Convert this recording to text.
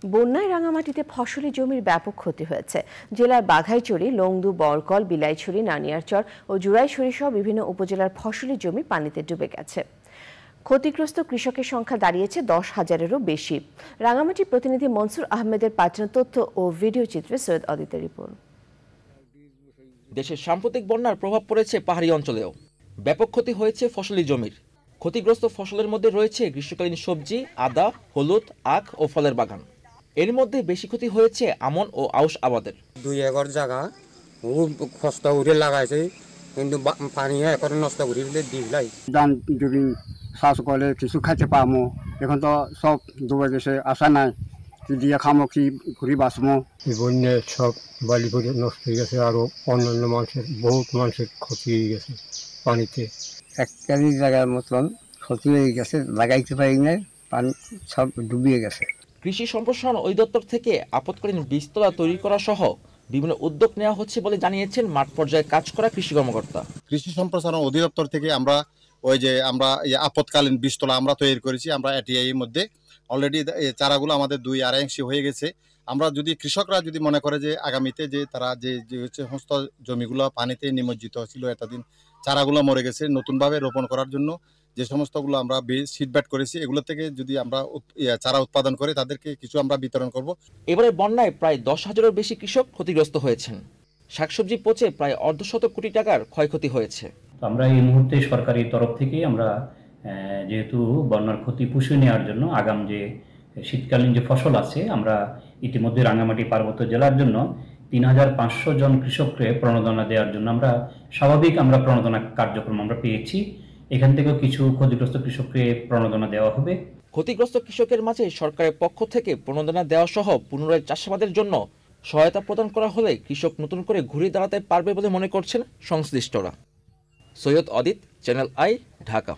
বন্যায় রাঙামাটিতে ফসলি জমির ব্যাপক ক্ষতি হয়েছে। জেলার বাঘাইছড়ি, লংদু, বরকল, বিলাইছড়ি, নানিয়ারচর ও জুরাইছড়ি সহ বিভিন্ন উপজেলার ফসলি জমি পানিতে ডুবে গেছে। ক্ষতিগ্রস্ত কৃষকের সংখ্যা দাঁড়িয়েছে 10,000-এরও বেশি। রাঙামাটি প্রতিনিধি মনসুর আহমেদের পাঠানো তথ্য ও ভিডিও চিত্রে সৈয়দ অদিতের রিপোর্ট। দেশের সাম্প্রতিক বন্যার প্রভাব পড়েছে পাহাড়ি অঞ্চলেও। ব্যাপক ক্ষতি হয়েছে ফসলি জমির। ক্ষতিগ্রস্ত ফসলের মধ্যে রয়েছে গ্রীষ্মকালীন সবজি, আদা, হলুদ, আখ ও ফলের বাগান। এর মধ্যে বেশি ক্ষতি হয়েছে আমন ও আউশ আবাদের। 2 একর জায়গা কষ্ট করে লাগাইছে, কিন্তু পানি এখন নষ্ট করে দিলাই। ধান যদি চাষ করলে কিছু খাইতে পারবো, এখন তো সব ডুবে গেছে, আশা নাই কি দিয়ে খামো, কি ঘুরি বাঁচবো। বন্যায় সব বালি পড়ে নষ্ট হয়ে গেছে, আরো অন্যান্য মানুষের বহুত মানুষের ক্ষতি হয়ে গেছে পানিতে। একটারই জায়গার মতন ক্ষতি হয়ে গেছে, লাগাইতে পারি না, পানি সব ডুবিয়ে গেছে। কৃষি সম্প্রসারণ অধিদপ্তর থেকে আপৎকালীন বীজতলা তৈরি করা সহ বিভিন্ন উদ্যোগ নেওয়া হচ্ছে বলে জানিয়েছেন মাঠ পর্যায়ে কাজ করা কৃষি কর্মকর্তা। কৃষি সম্প্রসারণ অধিদপ্তর থেকে আমরা আপৎকালীন বীজতলা আমরা তৈরি করেছি। আমরা এটিআই এর মধ্যে অলরেডি চারাগুলো আমাদের 2-2.5 ইঞ্চি হয়ে গেছে। আমরা যদি কৃষকরা যদি মনে করে যে আগামীতে যে তারা যে সমস্ত জমিগুলো পানিতে নিমজ্জিত ছিল এতদিন, চারাগুলো মরে গেছে, নতুনভাবে রোপণ করার জন্য যে সমস্তগুলো আমরা সিডব্যাট করেছি, এগুলো থেকে যদি আমরা চারা উৎপাদন করে তাদেরকে কিছু আমরা বিতরণ করব। এবারে বন্যায় প্রায় 10,000-এরও বেশি কৃষক ক্ষতিগ্রস্ত হয়েছেন। শাকসবজি পচে প্রায় 1.5 কোটি টাকার ক্ষয়ক্ষতি হয়েছে। আমরা এই মুহূর্তে সরকারি তরফ থেকে আমরা যেহেতু বন্যার ক্ষতি পুষিয়ে নেওয়ার জন্য আগাম যে শীতকালীন যে ফসল আছে, আমরা ইতিমধ্যে রাঙামাটি পার্বত্য জেলার জন্য 3,500 জন কৃষককে প্রণোদনা দেওয়ার জন্য আমরা প্রণোদনা কার্যক্রম আমরা পেয়েছি। এখান থেকেও কিছু ক্ষতিগ্রস্ত কৃষককে প্রণোদনা দেওয়া হবে। ক্ষতিগ্রস্ত কৃষকের মাঝে সরকারের পক্ষ থেকে প্রণোদনা দেওয়া সহ পুনরায় চাষাবাদের জন্য সহায়তা প্রদান করা হলে কৃষক নতুন করে ঘুরে দাঁড়াতে পারবে বলে মনে করছেন সংশ্লিষ্টরা। Syed Adit, Channel I, Dhaka.